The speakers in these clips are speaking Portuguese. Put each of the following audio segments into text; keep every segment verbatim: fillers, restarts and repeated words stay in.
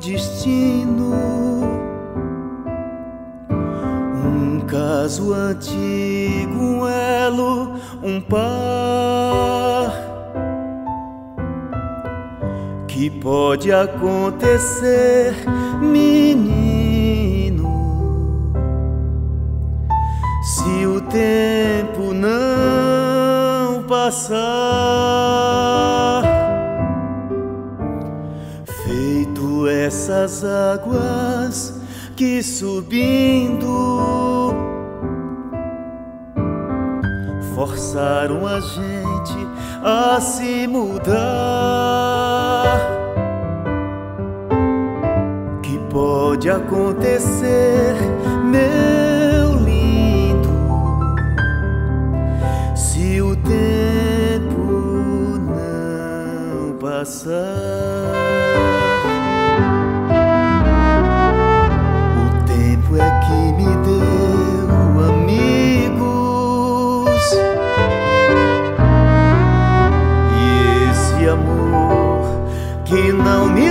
destino, um caso antigo, um elo, um par que pode acontecer, menino, se o tempo não passar. Feito essas águas que subindo forçaram a gente a se mudar. Que pode acontecer, meu lindo, se o tempo não passar. O tempo é que me deu amigos, e esse amor que não me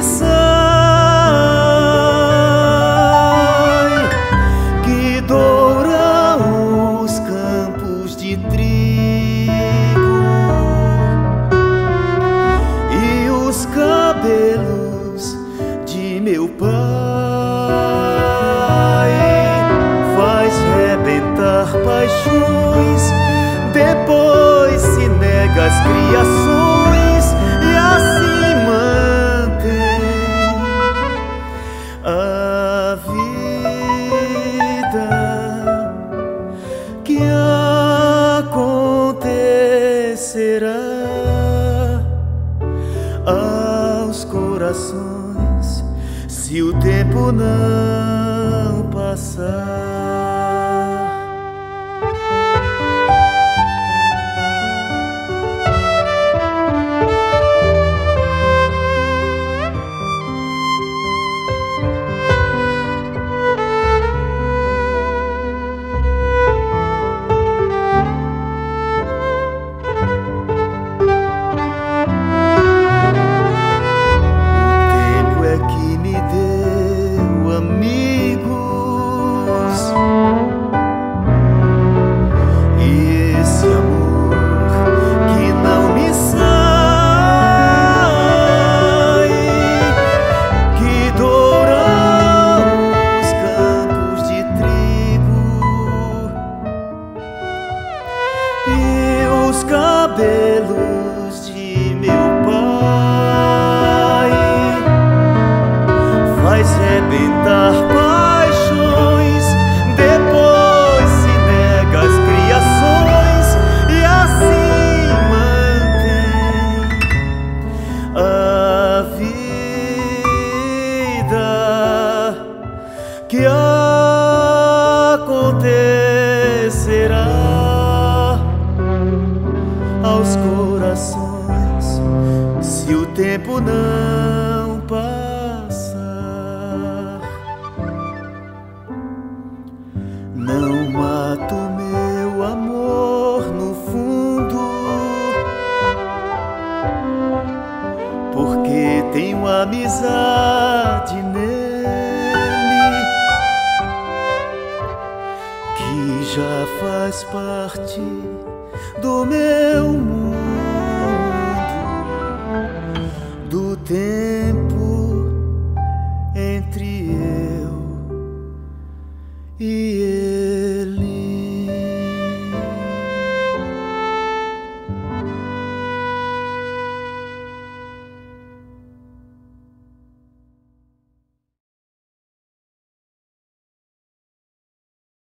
sai, que doura os campos de trigo e os cabelos de meu pai, faz rebentar paixões, depois se nega as criações e assim mantém a vida que acontecerá aos corações se o tempo não passar. Os cabelos de meu pai faz rebentar paixões, depois se nega as criações e assim mantém a vida que acontecerá aos corações se o tempo não passar. Não mato meu amor no fundo, porque tenho amizade nele, que já faz parte do meu mundo, do tempo